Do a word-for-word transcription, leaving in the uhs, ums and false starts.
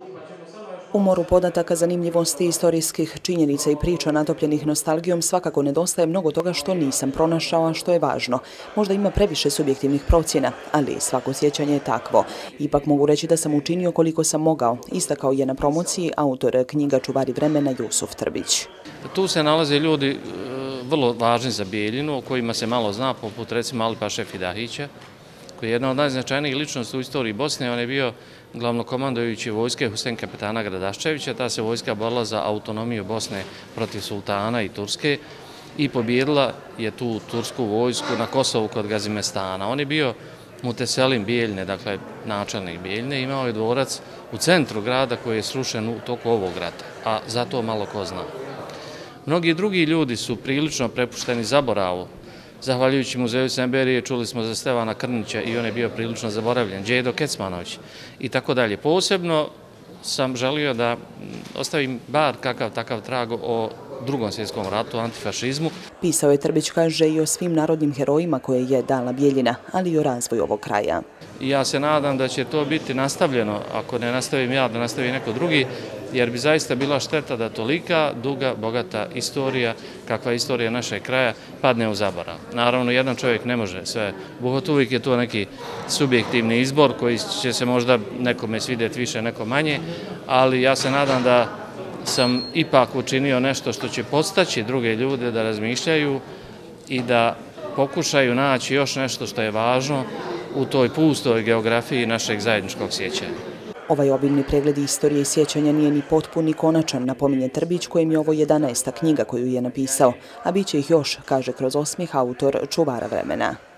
U moru podataka, zanimljivosti, istorijskih činjenica i priča natopljenih nostalgijom svakako nedostaje mnogo toga što nisam pronašao, a što je važno. Možda ima previše subjektivnih procjena, ali svako sjećanje je takvo. Ipak mogu reći da sam učinio koliko sam mogao, istakao je na promociji autor knjiga Čuvari vremena Jusuf Trbić. Tu se nalaze ljudi vrlo važni za Bijeljinu, o kojima se malo zna, poput recimo Alipaše Fidahića, koji je jedna od najznačajnijih ličnosti u istoriji Bosne. On je bio glavnokomandujući vojske Husein kapetana Gradaščevića. Ta se vojska borila za autonomiju Bosne protiv sultana i Turske i pobijedila je tu tursku vojsku na Kosovu kod Gazimestana. On je bio Muteselim Bijeljne, dakle načelnik Bijeljne, imao je dvorac u centru grada koji je srušen u toku ovog rata, a za to malo ko zna. Mnogi drugi ljudi su prilično prepušteni zaboravu. Zahvaljujući muzeju Semberije čuli smo za Stevana Krnića i on je bio prilično zaboravljen, Đedo Kecmanović i tako dalje. Posebno sam želio da ostavim bar kakav takav trag o Drugom svjetskom ratu, antifašizmu. Pisao je Trbić, kaže, i o svim narodnim herojima koje je dala Bijeljina, ali i o razvoju ovog kraja. I ja se nadam da će to biti nastavljeno, ako ne nastavim ja, da nastavi neko drugi, jer bi zaista bila šteta da tolika duga, bogata istorija, kakva je istorija našeg kraja, padne u zaborav. Naravno, jedan čovjek ne može sve buhati, uvijek je to neki subjektivni izbor koji će se možda nekome svidjeti više, neko manje, ali ja se nadam da sam ipak učinio nešto što će podstaći druge ljude da razmišljaju i da pokušaju naći još nešto što je važno u toj pustoj geografiji našeg zajedničkog sjećanja. Ovaj obilni pregled istorije i sjećanja nije ni potpun ni konačan, napominje Trbić, kojem je ovo jedanaesta knjiga koju je napisao, a bit će ih još, kaže kroz osmijeh autor Čuvara vremena.